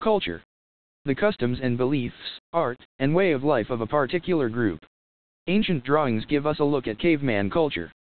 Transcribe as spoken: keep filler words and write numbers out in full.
culture. The customs and beliefs, art, and way of life of a particular group. Ancient drawings give us a look at caveman culture.